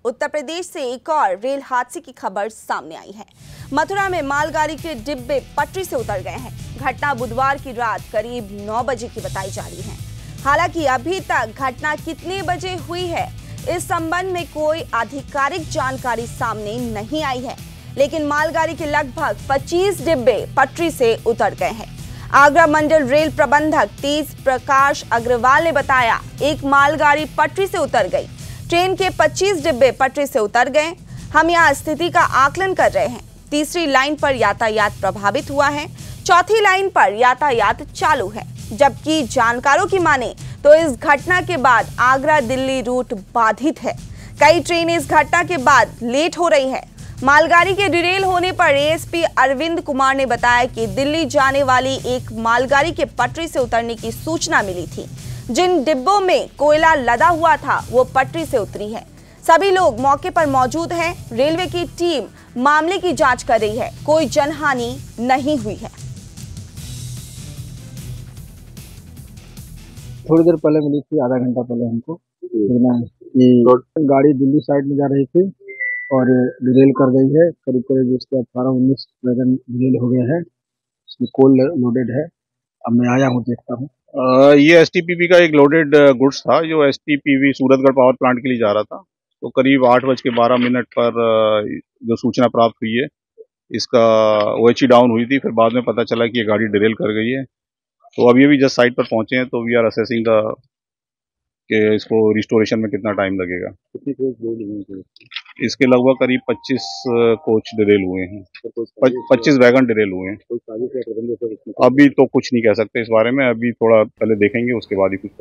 उत्तर प्रदेश से एक और रेल हादसे की खबर सामने आई है। मथुरा में मालगाड़ी के डिब्बे पटरी से उतर गए हैं। घटना बुधवार की रात करीब 9 बजे की बताई जा रही है। हालांकि अभी तक घटना कितने बजे हुई है, इस संबंध में कोई आधिकारिक जानकारी सामने नहीं आई है, लेकिन मालगाड़ी के लगभग 25 डिब्बे पटरी से उतर गए हैं। आगरा मंडल रेल प्रबंधक तेज प्रकाश अग्रवाल ने बताया, एक मालगाड़ी पटरी से उतर गई। ट्रेन के 25 डिब्बे पटरी से उतर गए। हम यहां स्थिति का आकलन कर रहे हैं। तीसरी लाइन पर यातायात प्रभावित हुआ है, चौथी लाइन पर यातायात चालू है। जबकि जानकारों की माने तो इस घटना के बाद आगरा दिल्ली रूट बाधित है। कई ट्रेनें इस घटना के बाद लेट हो रही है। मालगाड़ी के डिरेल होने पर एएसपी अरविंद कुमार ने बताया कि दिल्ली जाने वाली एक मालगाड़ी के पटरी से उतरने की सूचना मिली थी। जिन डिब्बों में कोयला लदा हुआ था वो पटरी से उतरी है। सभी लोग मौके पर मौजूद हैं। रेलवे की टीम मामले की जांच कर रही है। कोई जनहानि नहीं हुई है। थोड़ी देर पहले मिली थी, आधा घंटा पहले हमको कि गाड़ी दिल्ली साइड में जा रही थी और डिरेल कर गई है। करीब करीब इसके 18-19 वैगन डिरेल हो गया है। इसमें कोल लोडेड है। अब मैं आया हूँ, देखता हूँ। ये एसटीपीवी का एक लोडेड गुड्स था जो एसटीपीवी सूरतगढ़ पावर प्लांट के लिए जा रहा था। तो करीब 8:12 पर जो सूचना प्राप्त हुई है, इसका ओएचई डाउन हुई थी। फिर बाद में पता चला कि ये गाड़ी डिरेल कर गई है। तो अभी अभी जस्ट साइट पर पहुंचे हैं, तो वी आर असेसिंग कि इसको रिस्टोरेशन में कितना टाइम लगेगा। इसके लगभग करीब 25 कोच डिरेल हुए हैं, 25 वैगन डिरेल हुए हैं। अभी तो कुछ नहीं कह सकते इस बारे में, अभी थोड़ा पहले देखेंगे, उसके बाद ही कुछ